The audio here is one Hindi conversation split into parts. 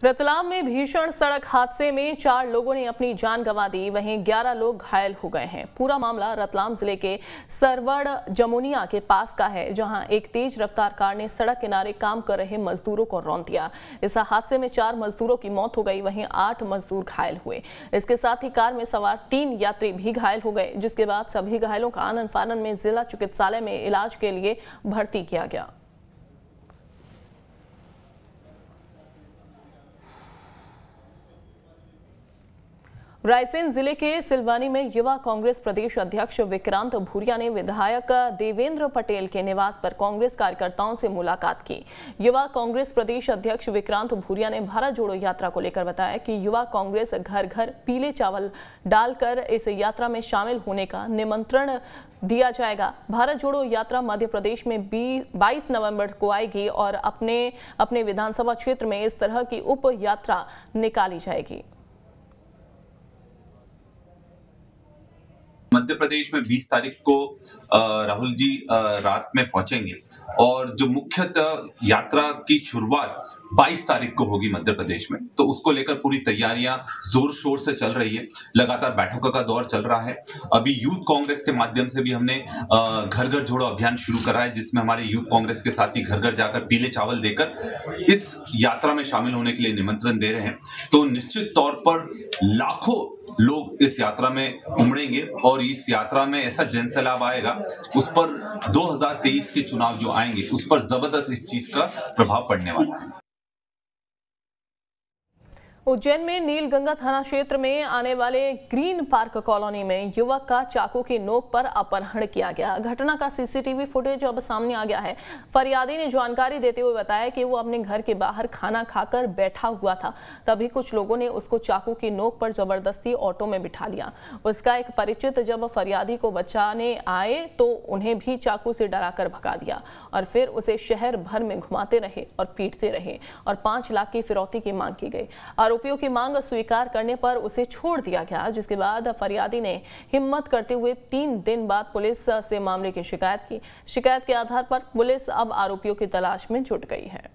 रतलाम में भीषण सड़क हादसे में 4 लोगों ने अपनी जान गंवा दी, वहीं 11 लोग घायल हो गए हैं। पूरा मामला रतलाम जिले के सरवड़ जमुनिया के पास का है, जहां एक तेज रफ्तार कार ने सड़क किनारे काम कर रहे मजदूरों को रौंद दिया। इस हादसे में 4 मजदूरों की मौत हो गई, वहीं 8 मजदूर घायल हुए। इसके साथ ही कार में सवार 3 यात्री भी घायल हो गए, जिसके बाद सभी घायलों का आनन फानन में जिला चिकित्सालय में इलाज के लिए भर्ती किया गया। रायसेन जिले के सिलवानी में युवा कांग्रेस प्रदेश अध्यक्ष विक्रांत भूरिया ने विधायक देवेंद्र पटेल के निवास पर कांग्रेस कार्यकर्ताओं से मुलाकात की। युवा कांग्रेस प्रदेश अध्यक्ष विक्रांत भूरिया ने भारत जोड़ो यात्रा को लेकर बताया कि युवा कांग्रेस घर घर पीले चावल डालकर इस यात्रा में शामिल होने का निमंत्रण दिया जाएगा। भारत जोड़ो यात्रा मध्य प्रदेश में 22 नवंबर को आएगी और अपने विधानसभा क्षेत्र में इस तरह की उप यात्रा निकाली जाएगी। मध्य प्रदेश में 20 तारीख को राहुल जी रात में पहुंचेंगे और जो मुख्यतः यात्रा की शुरुआत 22 तारीख को होगी मध्य प्रदेश में, तो उसको लेकर पूरी तैयारियां जोर शोर से चल रही है। लगातार बैठकों का दौर चल रहा है। अभी यूथ कांग्रेस के माध्यम से भी हमने घर घर जोड़ो अभियान शुरू करा है, जिसमें हमारे यूथ कांग्रेस के साथी घर घर जाकर पीले चावल देकर इस यात्रा में शामिल होने के लिए निमंत्रण दे रहे हैं। तो निश्चित तौर पर लाखों लोग इस यात्रा में उमड़ेंगे और इस यात्रा में ऐसा जनसैलाब आएगा, उस पर 2023 के चुनाव जो आएंगे उस पर जबरदस्त इस चीज का प्रभाव पड़ने वाला है। उज्जैन में नीलगंगा थाना क्षेत्र में आने वाले ग्रीन पार्क कॉलोनी में युवक का चाकू की नोक पर अपहरण किया गया। घटना का सीसीटीवी फुटेज अब सामने आ गया है। फरियादी ने जानकारी देते हुए बताया कि वो अपने घर के बाहर खाना खाकर बैठा हुआ था, तभी कुछ लोगों ने उसको चाकू की नोक पर जबरदस्ती ऑटो में बिठा लिया। उसका एक परिचित जब फरियादी को बचाने आए तो उन्हें भी चाकू से डराकर भगा दिया और फिर उसे शहर भर में घुमाते रहे और पीटते रहे और 5 लाख की फिरौती की मांग की गई। आरोपियों की मांग स्वीकार करने पर उसे छोड़ दिया गया, जिसके बाद फरियादी ने हिम्मत करते हुए 3 दिन बाद पुलिस से मामले की शिकायत की। शिकायत के आधार पर पुलिस अब आरोपियों की तलाश में जुट गई है।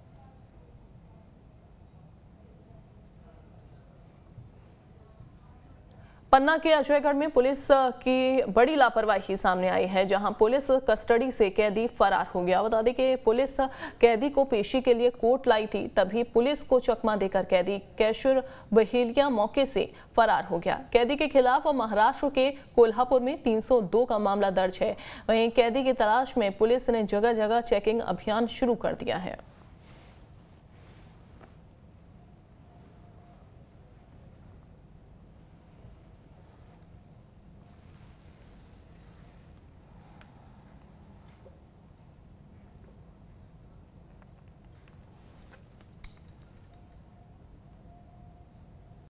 पन्ना के अजयगढ़ में पुलिस की बड़ी लापरवाही सामने आई है, जहां पुलिस कस्टडी से कैदी फरार हो गया। बता दें कि पुलिस कैदी को पेशी के लिए कोर्ट लाई थी, तभी पुलिस को चकमा देकर कैदी कैशोर बहेलिया मौके से फरार हो गया। कैदी के खिलाफ महाराष्ट्र के कोल्हापुर में 302 का मामला दर्ज है। वहीं कैदी की तलाश में पुलिस ने जगह जगह चेकिंग अभियान शुरू कर दिया है।